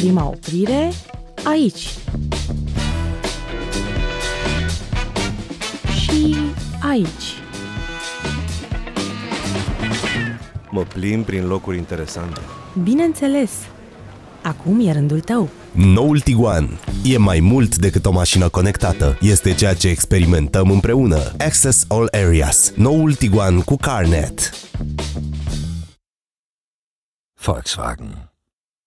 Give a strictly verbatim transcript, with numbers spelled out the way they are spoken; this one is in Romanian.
Prima oprire, aici. Și aici. Mă plimb prin locuri interesante. Bineînțeles. Acum e rândul tău. Noul Tiguan e mai mult decât o mașină conectată. Este ceea ce experimentăm împreună. Access All Areas. Noul Tiguan cu CarNet. Volkswagen.